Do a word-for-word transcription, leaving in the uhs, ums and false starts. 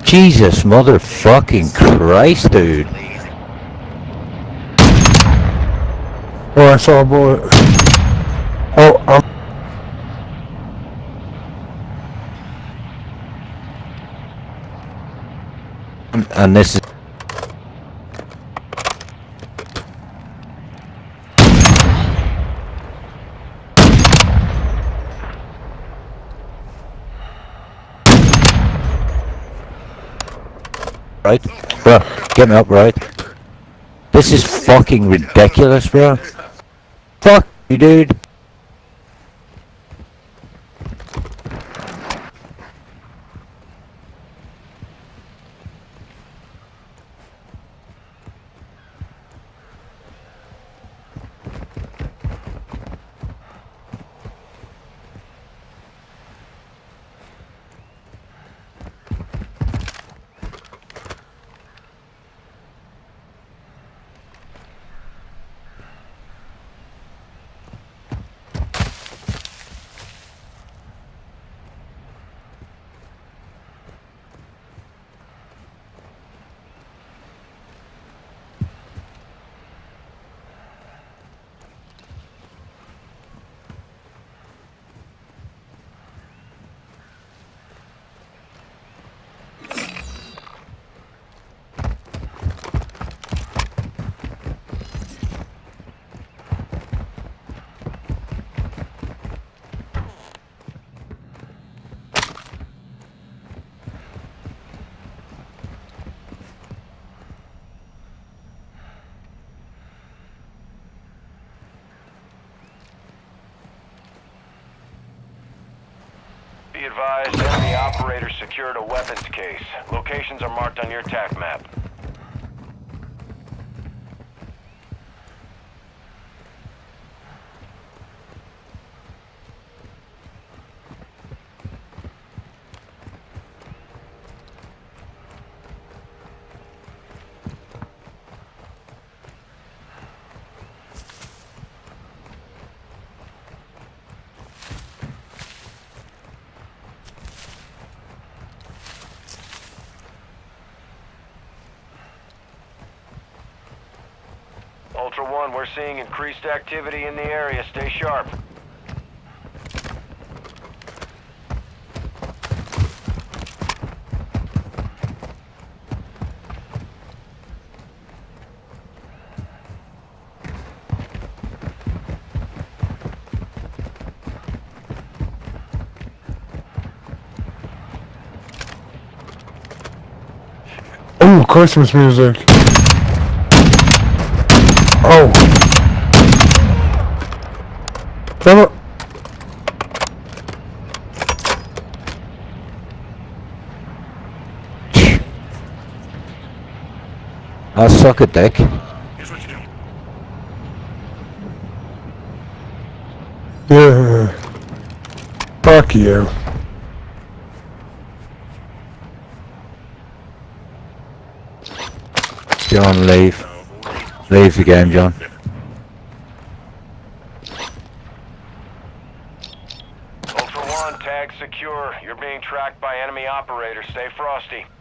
Jesus motherfucking Christ, dude. Oh, I saw a bullet. Oh, I'm... And this is... Right? Bro, get me up, right? This is fucking ridiculous, bro. Fuck you, dude. Be advised, enemy operators secured a weapons case. Locations are marked on your tac map. Ultra One, we're seeing increased activity in the area. Stay sharp. Oh, Christmas music. Oh. Damn it. I suck a dick. Here's what you do. Yeah. Fuck you. John, leave. Leave the game, John. Ultra One, tag secure. You're being tracked by enemy operators. Stay frosty.